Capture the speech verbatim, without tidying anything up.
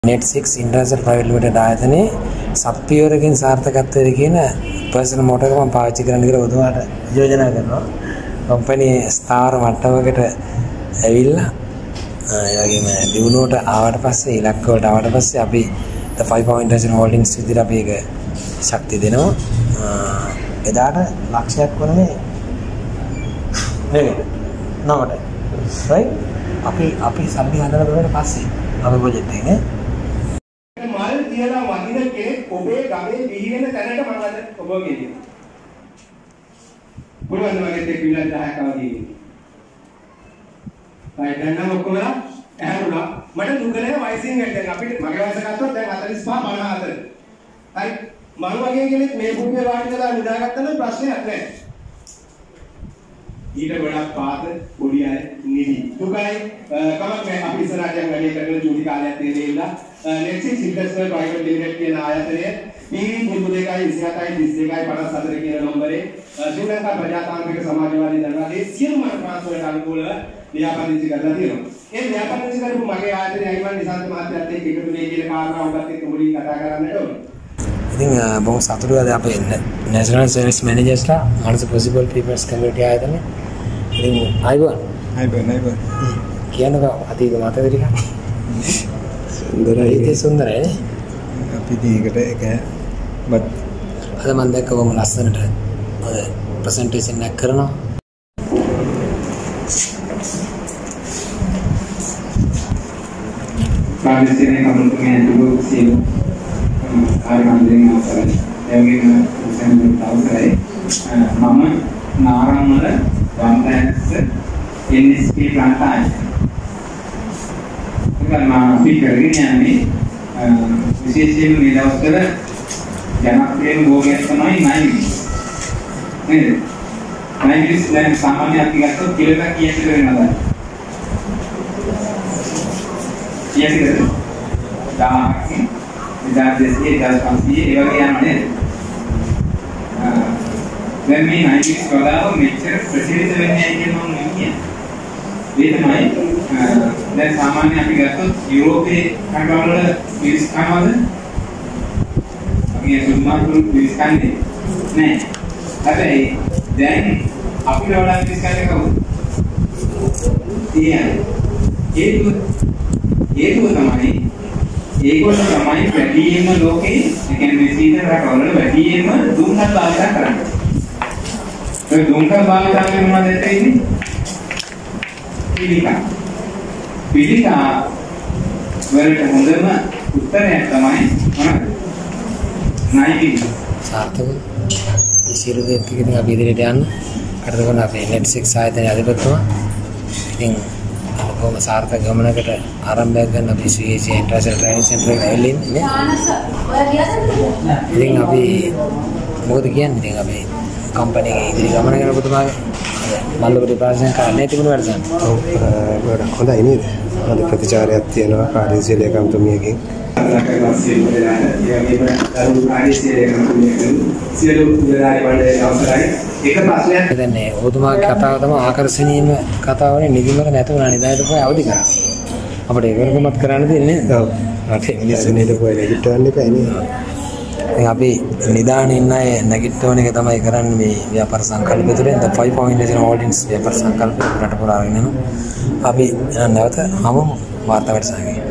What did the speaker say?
net six International Private Limited ආයතනයේ සබ්පියරකින් සාර්ථකත්වයේ කියන personal motor එක මම පාවිච්චි කරන්න කියලා ඔබතුමාට යෝජනා කරනවා. කම්පැනි ස්ථාවර මට්ටමකට ඇවිල්ලා ඒ වගේම දිනුවට ආවට පස්සේ ඉලක්ක වලට ආවට පස්සේ අපි the five point international holdings විදිහට අපි ඒක ශක්තිය දෙනවා. එදාට ලක්ෂයක් වුණේ නෙමෙයි. නමට. right? අපි අපි සල්ලි හදලා බලන්න පස්සේ අපි ප්‍රොජෙක්ට් එකේ මල් තියලා වදින කෙනෙක් ඔබේ ගමේ බිහි වෙන තැනට මම අද ඔබ ගෙනියනවා. පුළුවන් වගේ දෙයක් විලා දහයක් වගේ. right දැන් නම් ඔක්කොම ඇහැරුණා. මට දුකනේ වයසින් වැඩ අපිට මගේ වයස ගත්තොත් දැන් හතළිස් පහ පනහතර. right මම වගේ කෙනෙක් මේ භූමියේ වාඩිලා නිදාගත්තා නම් ප්‍රශ්නයක් නැහැ. ඊට වඩා පාත පොඩි අය නිදි. දුකයි කමක් නැහැ අපි ඉස්සරහට යන වැඩේ කරන චූටි කාලයක් තියෙන ඉඳලා net six International Private Limited කියන ආයතනය P V දෙකයි විසිහතයි තිස් දෙකයි පනස් හතර කියන නම්බරේ ශ්‍රී ලංකා ප්‍රජාතාන්ත්‍රික සමාජවාදී දළදාගේ සියලුම ප්‍රාන්තවලට අනුකූලව ලියාපදිංචි කරලා තියෙනවා. ඒ ලියාපදිංචි කරපු මගේ ආයතනය අයිමන් නිසන්ත මහත්තයාත් එක්ක එකතු වෙන්නේ කියන කාරණා ඔබත් එක්ක මුලින් කතා කරන්නට ඕනේ. ඉතින් බොහොම සතුටුයි අපේ National Service Managers ලා මානසික possible people's community ආයතනය. ඉතින් අයිබෝන් අයිබෝන් අයිබෝන් කියනවා අතීත මතක ටික. සුන්දරයි. ඒක සුන්දරයි නේ. අපි දීකට ඒක බත් අද මම දැක්ක කොහොම ලස්සනට අද ප්‍රසන්ටේෂන් එකක් කරනවා. ප්‍රාදේශීය කමිටුවේ දුරු සියලු කාර්යමන්ත්‍රීන් අවසරයි. එවැගේම සෙන්ටර් අවසරයි. මම Naranwala වම්පැක්ස් N S P plant ආයතනය. ඒක මම අපි කරගෙන යන්නේ විශේෂයෙන්ම මේ දවස්වල ජනප්‍රියම භෝගයක් තමයි නයිවිස්. නේද? නයිවිස් දැන් සාමාන්‍ය අපි ගත්තොත් කිලෝක කීයකට වෙනවද? කීයකද? දහයක්. විදාර්ථයේ දහස් පන්සිය ඒ වගේ යනවා නේද? දැන් මේ නයිවිස් වලව මෙච්චර ප්‍රසිද්ධ වෙන්නේ කියන මම කියන්නේ. ඒ තමයි දැන් සාමාන්‍ය අපි ගත්තොත් යුරෝපයේ රටවල විස් කනවද? අපි සුදුමාතුරු විස් කන්නේ නෑ. හැබැයි දැන් අපිට වඩා විස් කන්නේ කවුද? තියන්නේ. ඒකු ඒකු තමයි ඒගොල්ලෝ තමයි වැඩිම ලෝකේ ඒ කියන්නේ සීතල රටවල වැඩිම දුම්නත් භාවිත කරන්නේ. ඒ දුම්නත් භාවිත කරන්නේ මොනවද එතෙන්නේ? පිළිකා. පිළිකා වලට හොඳම උත්තරයක් තමයි මොනවද? නයිවිස්. සාර්ථක ඒ සියලු දේ ටික ඉතින් අපි ඉදිරියට යන්න කටයුතු කරන අපේ net six ආයතනයේ අධිපතිතුමා ඉතින් කොහොම සාර්ථක ගමනකට ආරම්භයක් ගන්න අපි C A G International Training Center එක ඇවිල්ලා ඉන්නේ. ඉතින් අපි මොකද කියන්නේ ඉතින් අපි කම්පැනි එකේ ඉදිරි ගමන ගැන ඔබතුමාගේ මල්ලකට ප්‍රශ්න කරන්නේ තිබුණ වැඩසටහන. ඔව් ගොඩක් හොඳයි නේද? හොඳ ප්‍රතිචාරයක් තියෙනවා කාර්යශීලී කම්තුමියකින්. එක ප්‍රශ්නයක් දැන් මේ ඔබතුමාගේ කතාව තමයි ආකර්ෂණීයම කතාවනේ නිදිමත නැතුව නිදායට පොය අවදි කරා. අපිට ඒකකමත් කරන්න දෙන්නේ නේද? ඔව්. රටේ මිනිස්සු නේද පොය නැගිටවන්න එපා නේ. දැන් අපි නිදානේ ඉන්න අය නැගිටවන එක තමයි කරන්නේ මේ ව්‍යාපාර සංකල්ප තුළින් the five point international holdings ව්‍යාපාර සංකල්ප රට පුරා අරගෙන යනවා. අපි නැවත හමු වාර්තා වැඩසටහනකින්.